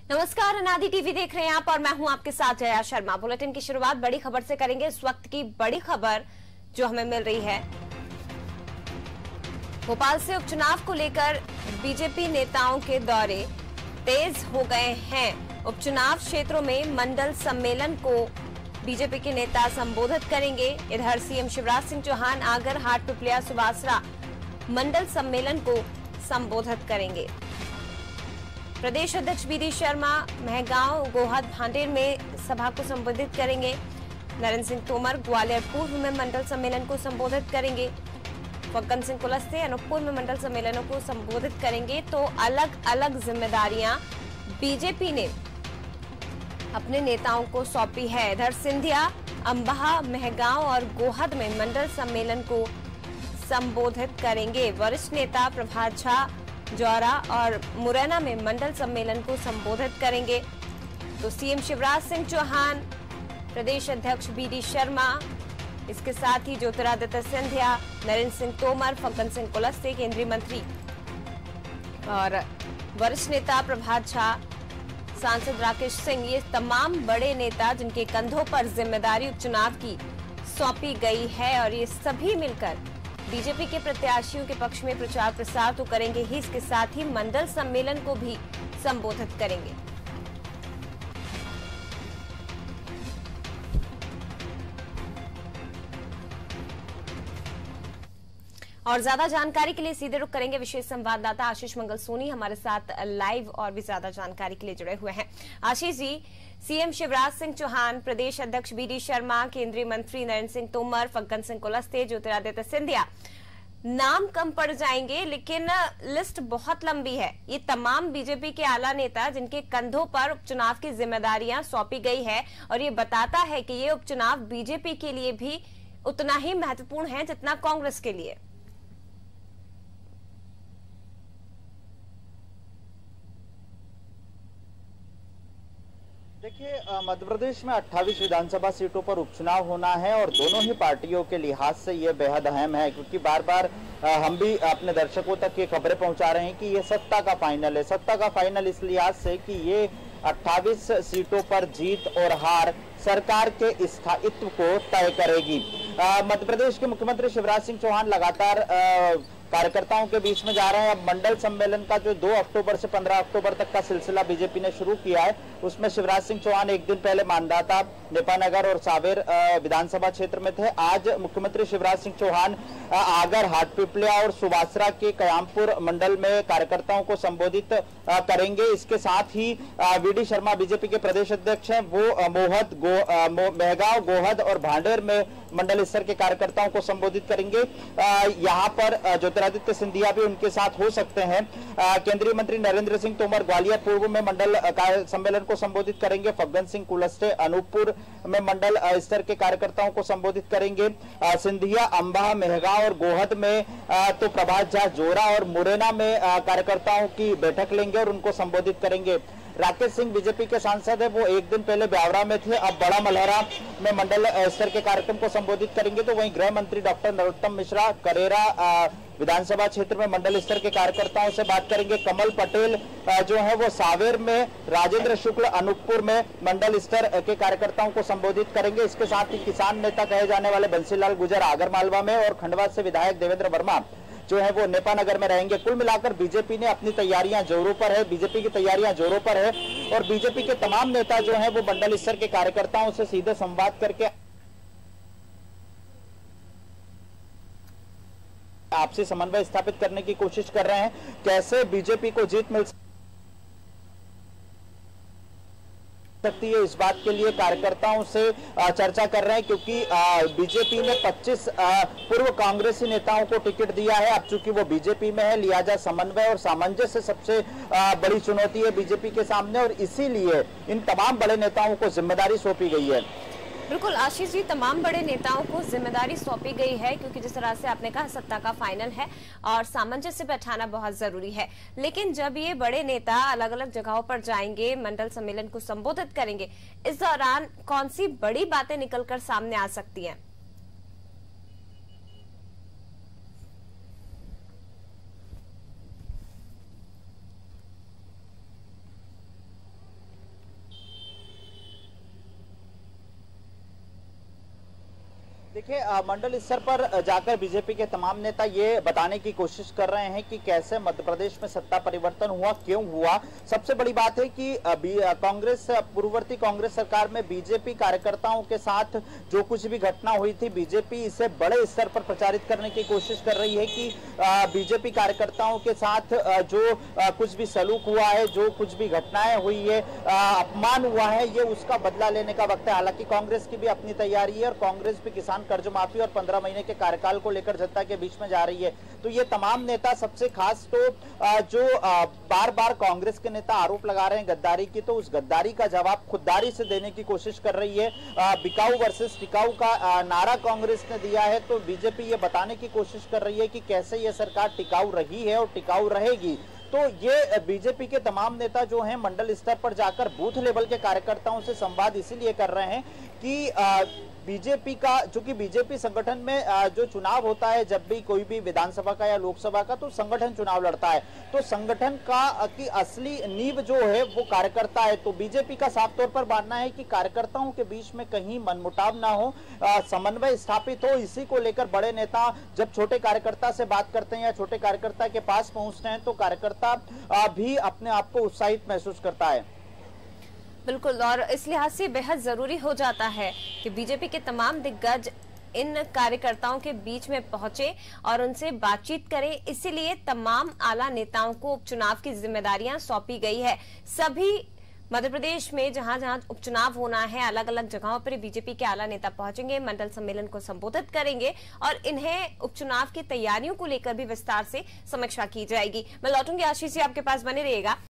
नमस्कार, अनादि टीवी देख रहे हैं आप और मैं हूं आपके साथ जया शर्मा। बुलेटिन की शुरुआत बड़ी खबर से करेंगे। इस वक्त की बड़ी खबर जो हमें मिल रही है, भोपाल से उपचुनाव को लेकर बीजेपी नेताओं के दौरे तेज हो गए हैं। उपचुनाव क्षेत्रों में मंडल सम्मेलन को बीजेपी के नेता संबोधित करेंगे। इधर सीएम शिवराज सिंह चौहान आगर, हाट, पिपलिया, सुवासरा मंडल सम्मेलन को संबोधित करेंगे। प्रदेश अध्यक्ष बीडी शर्मा महगांव, गोहद, भांडेर में सभा को संबोधित करेंगे। नरेंद्र सिंह तोमर ग्वालियर पूर्व में मंडल सम्मेलन को संबोधित करेंगे। फग्गन सिंह कुलस्ते अनूपपुर में मंडल सम्मेलनों को संबोधित करेंगे। तो अलग अलग जिम्मेदारियां बीजेपी ने अपने नेताओं को सौंपी है। इधर सिंधिया, अंबाह, महगांव और गोहद में मंडल सम्मेलन को संबोधित करेंगे। वरिष्ठ नेता प्रभात झा जौरा और मुरैना में मंडल सम्मेलन को संबोधित करेंगे। तो सीएम शिवराज सिंह चौहान, प्रदेश अध्यक्ष बीडी शर्मा, इसके साथ ही ज्योतिरादित्य सिंधिया, नरेंद्र सिंह तोमर, फग्गन सिंह कुलस्ते केंद्रीय मंत्री और वरिष्ठ नेता प्रभात झा, सांसद राकेश सिंह, ये तमाम बड़े नेता जिनके कंधों पर जिम्मेदारी उपचुनाव की सौंपी गई है और ये सभी मिलकर बीजेपी के प्रत्याशियों के पक्ष में प्रचार प्रसार तो करेंगे ही, इसके साथ ही मंडल सम्मेलन को भी संबोधित करेंगे। और ज्यादा जानकारी के लिए सीधे रुख करेंगे विशेष संवाददाता आशीष मंगल सोनी हमारे साथ लाइव और भी ज्यादा जानकारी के लिए जुड़े हुए हैं। आशीष जी, सीएम शिवराज सिंह चौहान, प्रदेश अध्यक्ष बीडी शर्मा, केंद्रीय मंत्री नरेंद्र सिंह तोमर, फग्गन सिंह कुलस्ते, ज्योतिरादित्य सिंधिया, नाम कम पड़ जाएंगे लेकिन लिस्ट बहुत लंबी है। ये तमाम बीजेपी के आला नेता जिनके कंधों पर उपचुनाव की जिम्मेदारियां सौंपी गई है और ये बताता है कि ये उपचुनाव बीजेपी के लिए भी उतना ही महत्वपूर्ण है जितना कांग्रेस के लिए। देखिए, मध्य प्रदेश में 28 विधानसभा सीटों पर उपचुनाव होना है और दोनों ही पार्टियों के लिहाज से ये बेहद अहम है, क्योंकि बार बार हम भी अपने दर्शकों तक ये खबरें पहुंचा रहे हैं कि ये सत्ता का फाइनल है। सत्ता का फाइनल इस लिहाज से कि ये 28 सीटों पर जीत और हार सरकार के स्थायित्व को तय करेगी। मध्य प्रदेश के मुख्यमंत्री शिवराज सिंह चौहान लगातार कार्यकर्ताओं के बीच में जा रहे हैं। अब मंडल सम्मेलन का जो 2 अक्टूबर से 15 अक्टूबर तक का सिलसिला बीजेपी ने शुरू किया है, उसमें शिवराज सिंह चौहान एक दिन पहले मांधाता, नेपानगर और सावेर विधानसभा क्षेत्र में थे। आज मुख्यमंत्री शिवराज सिंह चौहान आगर, हाट, पिपलिया और सुवासरा के कयामपुर मंडल में कार्यकर्ताओं को संबोधित करेंगे। इसके साथ ही वीडी शर्मा बीजेपी के प्रदेश अध्यक्ष हैं, वो मोहद, महगांव, गोहद और भांडेर में मंडल स्तर के कार्यकर्ताओं को संबोधित करेंगे। यहाँ पर ज्योतिरादित्य सिंधिया भी उनके साथ हो सकते हैं। केंद्रीय मंत्री नरेंद्र सिंह तोमर ग्वालियर पूर्व में मंडल सम्मेलन को संबोधित करेंगे। फग्गन सिंह कुलस्ते अनूपपुर में मंडल स्तर के कार्यकर्ताओं को संबोधित करेंगे। सिंधिया, अंबाह, महगांव और गोहद में तो प्रभात झा, जोरा और मुरैना में कार्यकर्ताओं की बैठक लेंगे और उनको संबोधित करेंगे। राकेश सिंह बीजेपी के सांसद है, वो एक दिन पहले ब्यावरा में थे, अब बड़ा मलहरा में मंडल स्तर के कार्यक्रम को संबोधित करेंगे। तो वहीं गृह मंत्री डॉक्टर नरोत्तम मिश्रा करेरा विधानसभा क्षेत्र में मंडल स्तर के कार्यकर्ताओं से बात करेंगे। कमल पटेल जो है वो सावेर में, राजेंद्र शुक्ल अनूपपुर में मंडल स्तर के कार्यकर्ताओं को संबोधित करेंगे। इसके साथ ही किसान नेता कहे जाने वाले बंसीलाल गुर्जर आगर मालवा में और खंडवा से विधायक देवेंद्र वर्मा जो है वो नेपानगर में रहेंगे। कुल मिलाकर बीजेपी ने अपनी तैयारियां जोरों पर है, बीजेपी की तैयारियां जोरों पर है और बीजेपी के तमाम नेता जो हैं वो मंडल स्तर के कार्यकर्ताओं से सीधे संवाद करके आपसी समन्वय स्थापित करने की कोशिश कर रहे हैं। कैसे बीजेपी को जीत मिल सकती है, इस बात के लिए कार्यकर्ताओं से चर्चा कर रहे हैं, क्योंकि बीजेपी ने 25 पूर्व कांग्रेसी नेताओं को टिकट दिया है। अब चूंकि वो बीजेपी में है, लिहाजा समन्वय और सामंजस्य सबसे बड़ी चुनौती है बीजेपी के सामने और इसीलिए इन तमाम बड़े नेताओं को जिम्मेदारी सौंपी गई है। बिल्कुल आशीष जी, तमाम बड़े नेताओं को जिम्मेदारी सौंपी गई है क्योंकि जिस तरह से आपने कहा सत्ता का फाइनल है और सामंजस्य बैठाना बहुत जरूरी है। लेकिन जब ये बड़े नेता अलग अलग जगहों पर जाएंगे, मंडल सम्मेलन को संबोधित करेंगे, इस दौरान कौन सी बड़ी बातें निकलकर सामने आ सकती हैं? देखिए, मंडल स्तर पर जाकर बीजेपी के तमाम नेता ये बताने की कोशिश कर रहे हैं कि कैसे मध्य प्रदेश में सत्ता परिवर्तन हुआ, क्यों हुआ। सबसे बड़ी बात है कि कांग्रेस, पूर्ववर्ती कांग्रेस सरकार में बीजेपी कार्यकर्ताओं के साथ जो कुछ भी घटना हुई थी, बीजेपी इसे बड़े स्तर पर प्रचारित करने की कोशिश कर रही है कि बीजेपी कार्यकर्ताओं के साथ जो कुछ भी सलूक हुआ है, जो कुछ भी घटनाएं हुई है, अपमान हुआ है, ये उसका बदला लेने का वक्त है। हालांकि कांग्रेस की भी अपनी तैयारी है और कांग्रेस भी किसान कर्ज माफी और 15 महीने के कार्यकाल को लेकर जनता के बीच में जा रही है। तो ये तमाम नेता, सबसे खास तो जो बार बार कांग्रेस के नेता आरोप लगा रहे हैं गद्दारी की, तो उस गद्दारी का जवाब खुददारी से देने की कोशिश कर रही है। बिकाऊ वर्सेस टिकाऊ का नारा कांग्रेस ने दिया है, तो बीजेपी ये बताने की कोशिश कर रही है कि कैसे ये सरकार टिकाऊ रही है और टिकाऊ रहेगी। तो ये बीजेपी के तमाम नेता जो हैं मंडल स्तर पर जाकर बूथ लेवल के कार्यकर्ताओं से संवाद इसीलिए कर रहे हैं कि बीजेपी का, जो कि बीजेपी संगठन में जो चुनाव होता है, जब भी कोई भी विधानसभा का या लोकसभा का, तो संगठन चुनाव लड़ता है, तो संगठन का की असली नींव जो है वो कार्यकर्ता है। तो बीजेपी का साफ तौर पर मानना है कि कार्यकर्ताओं के बीच में कहीं मनमुटाव ना हो, समन्वय स्थापित हो। इसी को लेकर बड़े नेता जब छोटे कार्यकर्ता से बात करते हैं या छोटे कार्यकर्ता के पास पहुंचते हैं, तो कार्यकर्ता भी अपने आप को उत्साहित महसूस करता है। बिल्कुल, और इस लिहाज से बेहद जरूरी हो जाता है कि बीजेपी के तमाम दिग्गज इन कार्यकर्ताओं के बीच में पहुंचे और उनसे बातचीत करें। इसीलिए तमाम आला नेताओं को उपचुनाव की जिम्मेदारियां सौंपी गई है। सभी मध्य प्रदेश में जहां जहां उपचुनाव होना है, अलग अलग जगहों पर बीजेपी के आला नेता पहुंचेंगे, मंडल सम्मेलन को संबोधित करेंगे और इन्हें उपचुनाव की तैयारियों को लेकर भी विस्तार से समीक्षा की जाएगी। मैं लौटूंगी, आशीष जी आपके पास बने रहिएगा।